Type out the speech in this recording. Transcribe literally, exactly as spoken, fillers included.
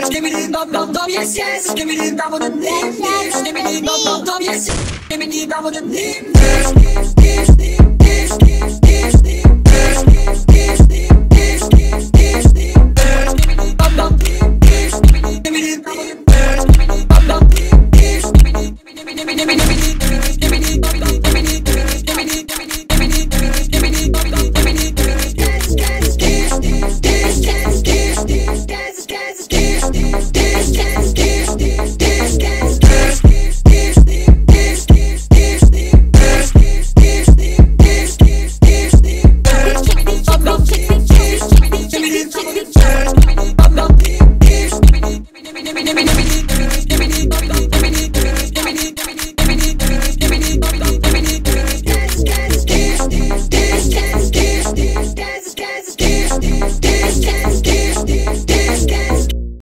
Skibidi bum bum bum, yes yes. Skibidi bum bum bum, yes yes. Skibidi bum bum bum, yes yes. Skibidi bum bum bum, yes yes.